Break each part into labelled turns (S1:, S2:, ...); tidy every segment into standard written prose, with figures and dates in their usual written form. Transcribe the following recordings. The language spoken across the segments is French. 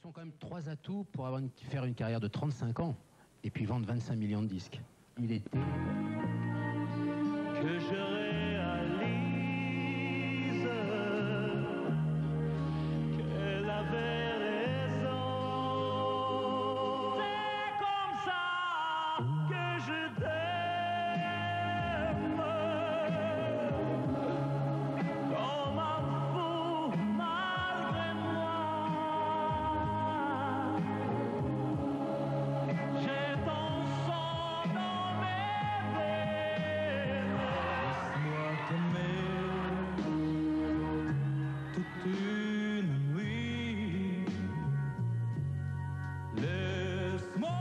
S1: sont quand même 3 atouts pour faire une carrière de 35 ans et puis vendre 25 millions de disques. Il était...
S2: Que je réalise qu'elle avait raison. C'est comme ça que je t'aime. Comme un fou malgré moi. J'ai ton sang dans mes veines. Laisse-moi t'aimer toute une nuit. Laisse-moi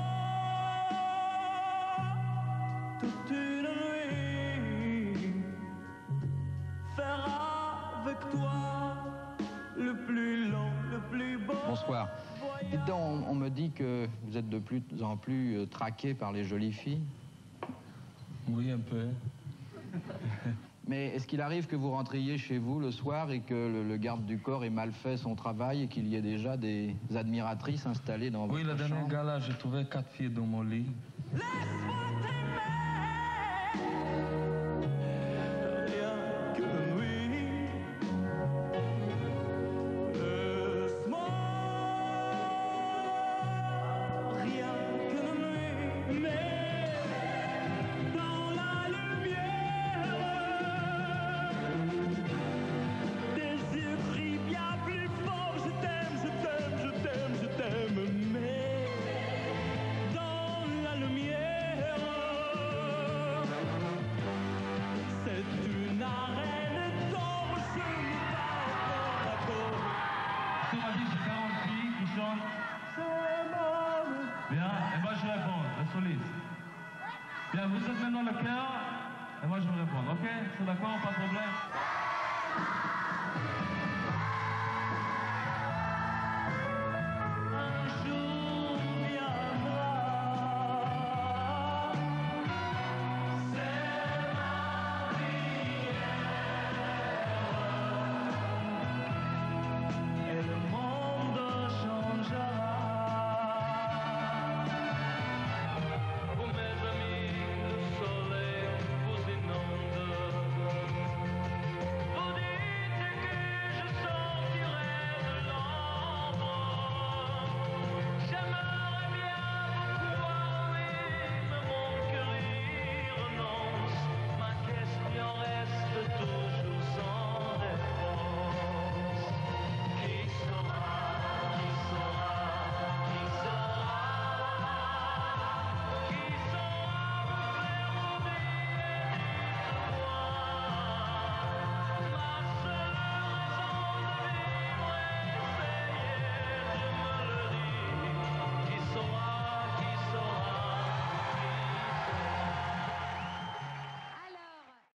S2: toute une nuit faire avec toi le plus long, le plus beau.
S3: Bonsoir. Dites donc, on me dit que vous êtes de plus en plus traqué par les jolies filles.
S4: Oui, un peu.
S3: Mais est-ce qu'il arrive que vous rentriez chez vous le soir et que le garde du corps ait mal fait son travail et qu'il y ait déjà des admiratrices installées dans votre
S4: Oui, le dernier
S3: chambre?
S4: gars-là, j'ai trouvé 4 filles dans mon lit.
S2: Laisse-moi t'aimer, rien que la nuit. Laisse-moi, rien que la nuit. Mais dans la lumière, des yeux brillent bien plus fort. Je t'aime, je t'aime, je t'aime, je t'aime. Mais dans la lumière, c'est une arène d'or, je me bats corps à corps.
S4: Tu m'as dit j'ai 40 filles qui chantent.
S2: C'est mon...
S4: Bien, et moi je réponds, le soliste. Bien, vous êtes maintenant le cœur, et moi je vais répondre, ok? C'est d'accord, pas de problème?